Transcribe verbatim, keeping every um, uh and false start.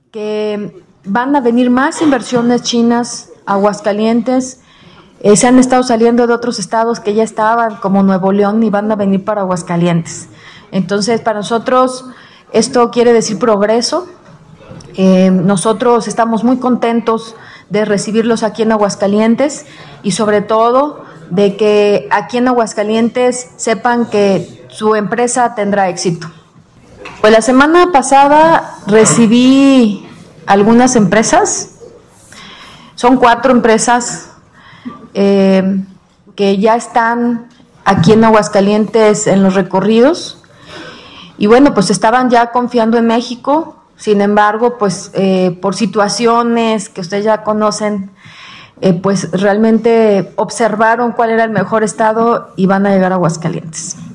que van a venir más inversiones chinas a Aguascalientes. Eh, se han estado saliendo de otros estados que ya estaban, como Nuevo León, y van a venir para Aguascalientes. Entonces, para nosotros esto quiere decir progreso. Eh, nosotros estamos muy contentos de recibirlos aquí en Aguascalientes y sobre todo de que aquí en Aguascalientes sepan que su empresa tendrá éxito. Pues la semana pasada recibí algunas empresas, son cuatro empresas eh, que ya están aquí en Aguascalientes en los recorridos y bueno, pues estaban ya confiando en México. Sin embargo, pues eh, por situaciones que ustedes ya conocen, eh, pues realmente observaron cuál era el mejor estado y van a llegar a Aguascalientes.